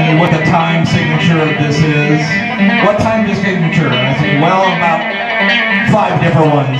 me what the time signature of this is. What time is signature? And I said, well, about 5 different ones.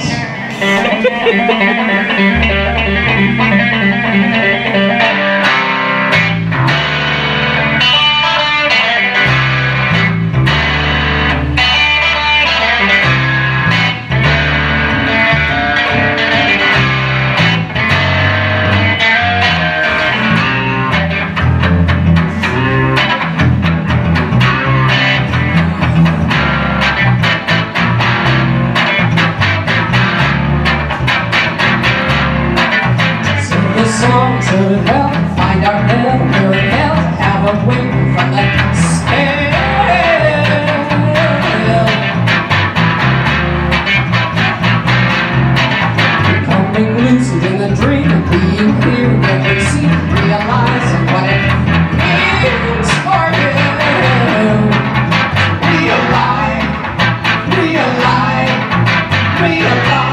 Find our hell, we're in hell, have a wing from the spell. Becoming lucid in the dream of being here, when we see, realize what it means for you. Realign, realign, realign.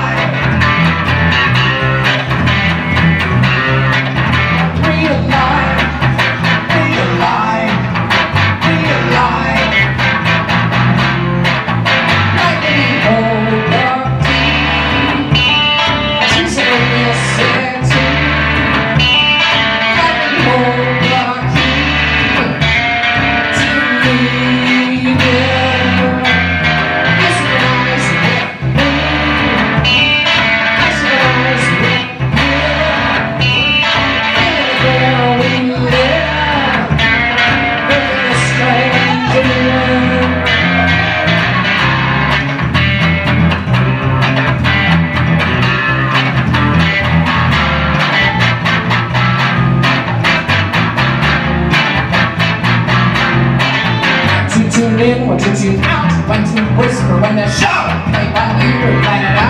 Tune in, what to tune out, when to whisper, when to shout, play by ear, like